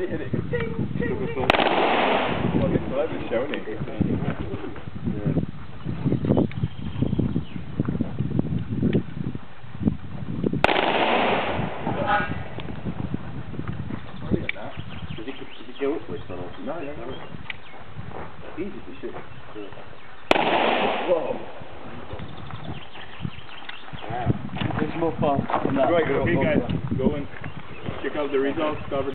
it hit it. Ding, ding, ding. Well, it's not even showing it. Does it go upwards or not? No. Easy to shoot. Whoa. There's more fun than that. Right, okay guys, go and check out the results. Cover